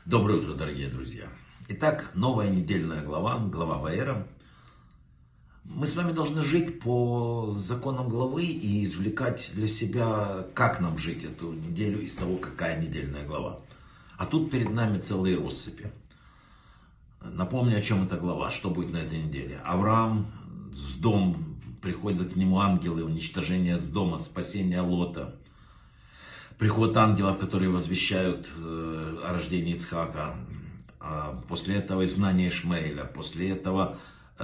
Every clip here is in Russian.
Доброе утро, дорогие друзья. Итак, новая недельная глава, глава Ваэра. Мы с вами должны жить по законам главы и извлекать для себя, как нам жить эту неделю из того, какая недельная глава. А тут перед нами целые россыпи. Напомню, о чем эта глава, что будет на этой неделе. Авраам, Сдом, приходят к нему ангелы, уничтожение Сдома, спасение Лота. Приход ангелов, которые возвещают о рождении Ицхака. После этого изгнание Ишмаэля. После этого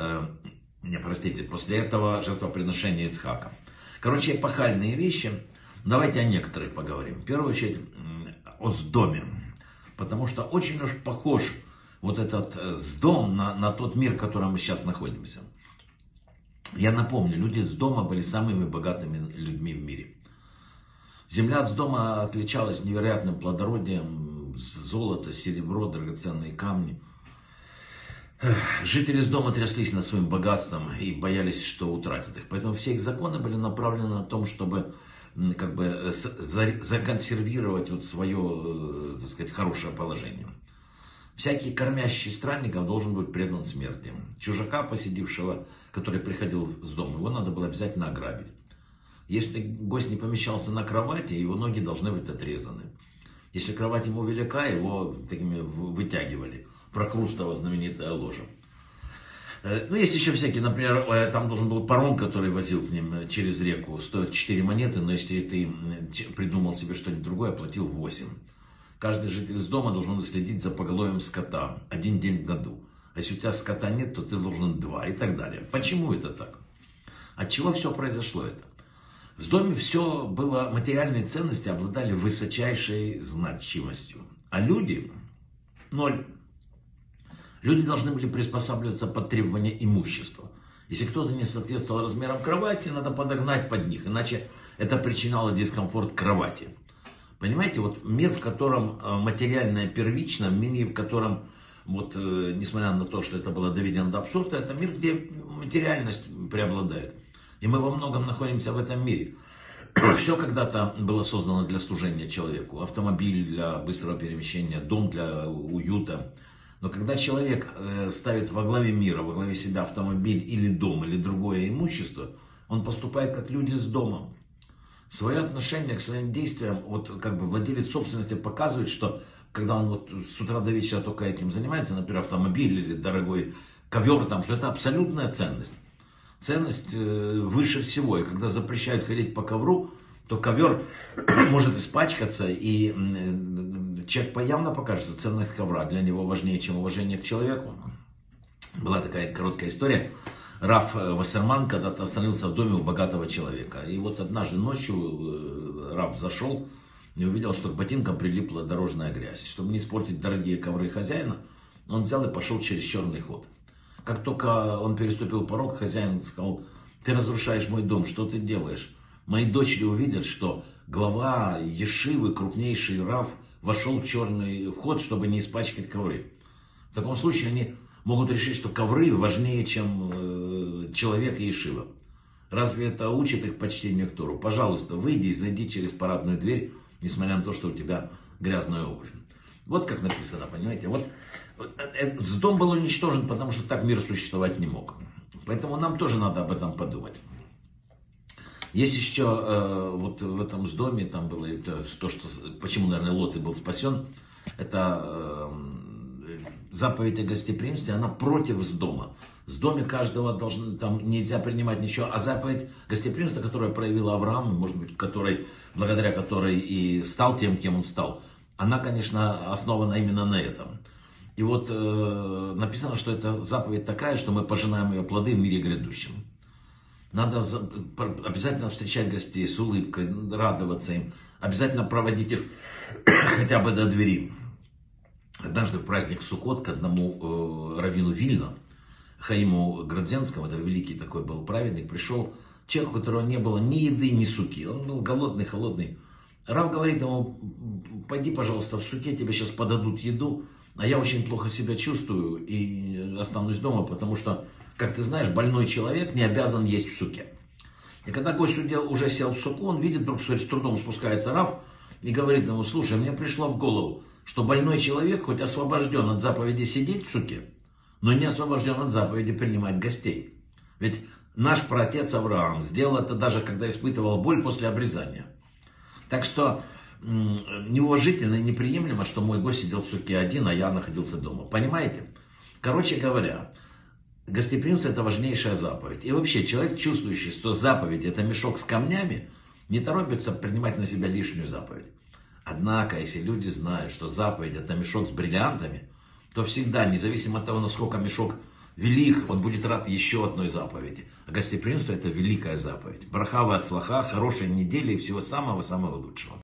жертвоприношение Ицхака. Короче, эпохальные вещи. Давайте о некоторых поговорим. В первую очередь о Сдоме. Потому что очень уж похож вот этот Сдом на тот мир, в котором мы сейчас находимся. Я напомню, люди Сдома были самыми богатыми людьми в мире. Земля Сдома отличалась невероятным плодородием, золото, серебро, драгоценные камни. Жители Сдома тряслись над своим богатством и боялись, что утратят их. Поэтому все их законы были направлены на то, чтобы законсервировать вот свое, так сказать, хорошее положение. Всякий кормящий странников должен быть предан смерти. Чужака, посидевшего, который приходил в Сдом, его надо было обязательно ограбить. Если гость не помещался на кровати, его ноги должны быть отрезаны. Если кровать ему велика, его такими вытягивали. Прокрустово знаменитая ложа. Ну, есть еще всякие, например, там должен был паром, который возил к ним через реку. Стоит 4 монеты, но если ты придумал себе что-нибудь другое, платил 8. Каждый житель из дома должен следить за поголовьем скота 1 день в году. А если у тебя скота нет, то ты должен 2 и так далее. Почему это так? От чего все произошло это? В доме все было, материальные ценности обладали высочайшей значимостью. А люди – 0. Люди должны были приспосабливаться под требования имущества. Если кто-то не соответствовал размерам кровати, надо подогнать под них, иначе это причиняло дискомфорт кровати. Понимаете, вот мир, в котором материальное первично, мир, в котором, вот, несмотря на то, что это было доведено до абсурда, это мир, где материальность преобладает. И мы во многом находимся в этом мире. Все когда-то было создано для служения человеку. Автомобиль для быстрого перемещения, дом для уюта. Но когда человек ставит во главе мира, во главе себя автомобиль или дом, или другое имущество, он поступает как люди с домом. Свое отношение к своим действиям, вот как бы владелец собственности показывает, что когда он вот с утра до вечера только этим занимается, например, автомобиль или дорогой ковер, там, что это абсолютная ценность. Ценность выше всего. И когда запрещают ходить по ковру, то ковер может испачкаться. И человек явно покажет, что ценность ковра для него важнее, чем уважение к человеку. Была такая короткая история. Рав Вассерман когда-то остановился в доме у богатого человека. И вот однажды ночью Рав зашел и увидел, что к ботинкам прилипла дорожная грязь. Чтобы не испортить дорогие ковры хозяина, он взял и пошел через черный ход. Как только он переступил порог, хозяин сказал: ты разрушаешь мой дом, что ты делаешь? Мои дочери увидят, что глава ешивы, крупнейший рав, вошел в черный ход, чтобы не испачкать ковры. В таком случае они могут решить, что ковры важнее, чем человек и ешива. Разве это учит их почтению к Тору? Пожалуйста, выйди и зайди через парадную дверь, несмотря на то, что у тебя грязная обувь. Вот как написано, понимаете? Вот Сдом был уничтожен, потому что так мир существовать не мог. Поэтому нам тоже надо об этом подумать. Есть еще вот в этом Сдоме, там было то, что почему, наверное, Лот и был спасен, это заповедь о гостеприимстве, она против Сдома. В Сдоме каждого там нельзя принимать ничего, а заповедь гостеприимства, которую проявил Авраам, может быть, благодаря которой и стал тем, кем он стал, она, конечно, основана именно на этом. И вот написано, что это заповедь такая, что мы пожинаем ее плоды в мире грядущем. Надо обязательно встречать гостей с улыбкой, радоваться им. Обязательно проводить их хотя бы до двери. Однажды в праздник Суккот к одному раввину Вильна, Хаиму Градзенскому, это великий такой был праведник, пришел человек, у которого не было ни еды, ни суки. Он был голодный, холодный. Рав говорит ему: пойди, пожалуйста, в суке, тебе сейчас подадут еду, а я очень плохо себя чувствую и останусь дома, потому что, как ты знаешь, больной человек не обязан есть в суке. И когда гость уже сел в суку, он видит, вдруг с трудом спускается Рав и говорит ему: слушай, мне пришло в голову, что больной человек хоть освобожден от заповеди сидеть в суке, но не освобожден от заповеди принимать гостей. Ведь наш праотец Авраам сделал это даже когда испытывал боль после обрезания. Так что неуважительно и неприемлемо, что мой гость сидел в суке один, а я находился дома. Понимаете? Короче говоря, гостеприимство — это важнейшая заповедь. И вообще, человек, чувствующий, что заповедь — это мешок с камнями, не торопится принимать на себя лишнюю заповедь. Однако, если люди знают, что заповедь — это мешок с бриллиантами, то всегда, независимо от того, насколько мешок велик, он будет рад еще одной заповеди. А гостеприимство — это великая заповедь. Браха ва ацлаха, хорошей недели и всего самого-самого лучшего.